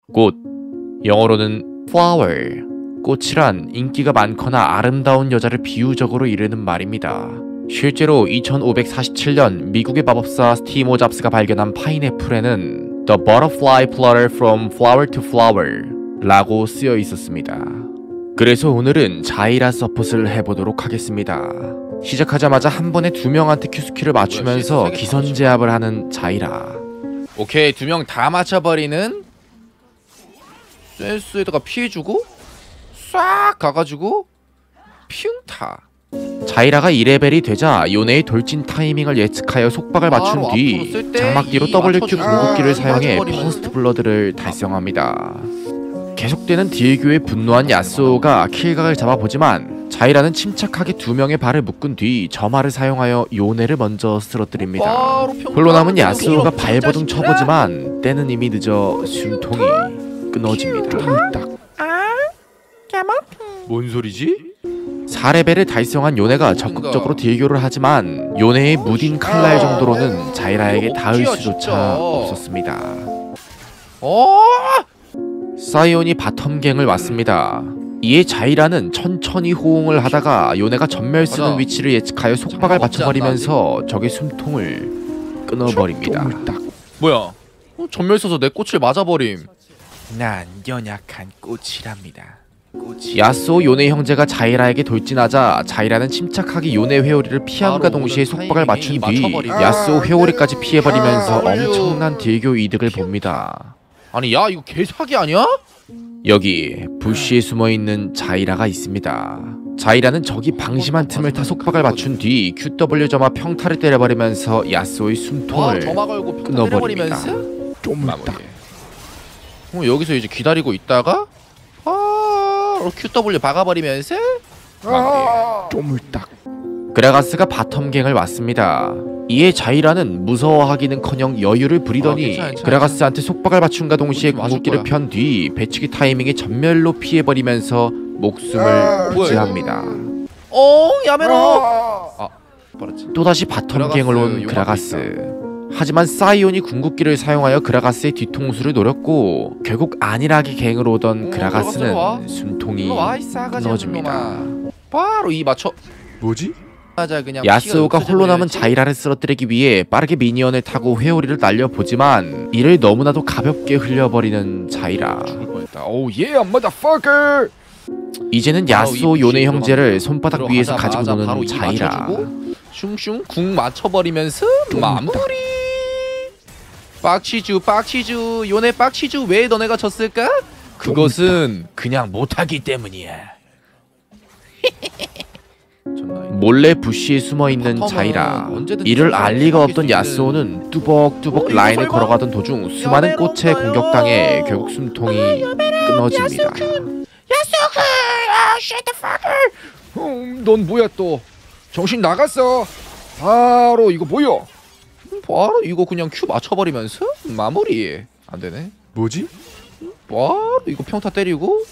꽃, 영어로는 flower, 꽃이란 인기가 많거나 아름다운 여자를 비유적으로 이르는 말입니다. 실제로 2547년 미국의 마법사 스티브 잡스가 발견한 파인애플에는 The butterfly fluttered from flower to flower 라고 쓰여 있었습니다. 그래서 오늘은 자이라 서폿을 해보도록 하겠습니다. 시작하자마자 한 번에 두 명한테 큐스키를 맞추면서 기선제압을 하는 자이라. 오케이, 두 명 다 맞춰버리는 센스에다가 피해주고 싹 가가지고 퓨타. 자이라가 2레벨이 되자 요네의 돌진 타이밍을 예측하여 속박을 맞춘 뒤 장막기로 WQ 궁극기를 사용해 퍼스트 블러드를 달성합니다. 계속되는 딜교에 분노한 야스오가 킬각을 잡아보지만 자이라는 침착하게 두 명의 발을 묶은 뒤 점화를 사용하여 요네를 먼저 쓰러뜨립니다. 홀로 남은 야스오가 발버둥 쳐보지만 때는 이미 늦어 숨통이 끊어집니다. 뭔 소리지? 4레벨을 달성한 요네가 적극적으로 딜교를 하지만 요네의 무딘 칼날 정도로는 자이라에게 닿을 수조차 없었습니다. 사이온이 바텀갱을 왔습니다. 이에 자이라는 천천히 호응을 하다가 요네가 전멸 쓰는 위치를 예측하여 속박을 맞춰버리면서 적의 숨통을 끊어버립니다. 뭐야? 전멸 써서 내 꽃을 맞아버림. 난 연약한 꽃이랍니다. 야스오 요네 형제가 자이라에게 돌진하자 자이라는 침착하게 요네 회오리를 피함과 동시에 속박을 맞춘 뒤 야스오 회오리까지 피해버리면서 엄청난 딜교 이득을 봅니다. 아니 야, 이거 개사기 아니야? 여기 부시에 숨어있는 자이라가 있습니다. 자이라는 적이 방심한 틈을 타 속박을 맞춘 뒤 QW 점화 평타를 때려버리면서 야스오의 숨통을 끊어버립니다. 마무리. 여기서 이제 기다리고 있다가 QW 박아버리면서 쪼물딱. 그라가스가 바텀갱을 왔습니다. 이에 자이라는 무서워하기는커녕 여유를 부리더니 그라가스한테 속박을 맞춘과 동시에 궁극기를 편 뒤 배치기 타이밍에 전멸로 피해버리면서 목숨을 부지합니다. 야메로! 또다시 바텀갱을 온 그라가스. 하지만 사이온이 궁극기를 사용하여 그라가스의 뒤통수를 노렸고 결국 안일하게 갱을 오던 그라가스는 숨통이 끊어집니다. 바로 이 맞춰. 뭐지? 야스오가 홀로 남은 자이라를 쓰러뜨리기 위해 빠르게 미니언을 타고 회오리를 날려보지만 이를 너무나도 가볍게 흘려버리는 자이라. 이제는 야스오 요네 형제를 손바닥 위에서 가지고 노는 자이라. 슝슝 궁 맞춰버리면서 마무리. 빡치주 요네 빡치주. 왜 너네가 졌을까? 그것은 그냥 못하기 때문이야. 몰래 부시에 숨어있는 자이라. 이를 알 리가 없던 야스오는 뚜벅뚜벅 라인을 걸어가던 도중 수많은 꽃에 공격당해 결국 숨통이 끊어집니다. 넌 뭐야 또? 정신 나갔어. 바로 이거 뭐야? 바로 이거 그냥 Q 맞춰버리면서 마무리. 안되네. 뭐지? 바로 이거 평타 때리고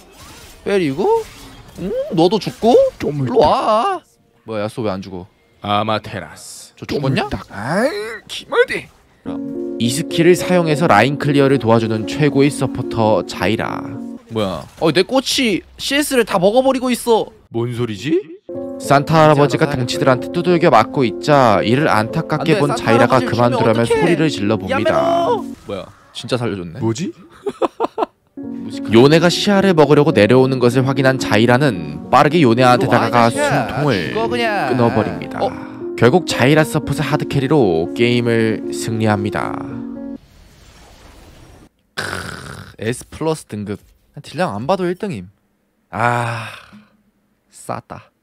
너도 죽고 일로와. 뭐야 야스오 왜 안 죽어? 아마테라스. 저 죽었냐? 아이 기마디. 이 스킬을 사용해서 라인 클리어를 도와주는 최고의 서포터 자이라. 뭐야? 내 꽃이 CS를 다 먹어버리고 있어. 뭔 소리지? 산타 할아버지가 덩치들한테 두들겨 맞고 있자 이를 안타깝게 본 자이라가 그만두라며 소리를 질러봅니다. 뭐야? 진짜 살려줬네. 뭐지? 요네가 시야를 먹으려고 내려오는 것을 확인한 자이라는 빠르게 요네한테 다가가 숨통을 끊어버립니다. 결국 자이라 서폿의 하드캐리로 게임을 승리합니다. S 플러스 등급. 딜량 안 봐도 1등임. 쌌다.